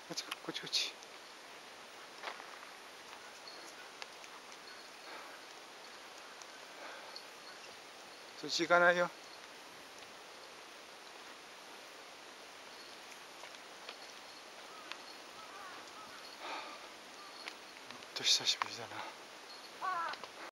こっちこっち。そっち行かないよ。久しぶりだな。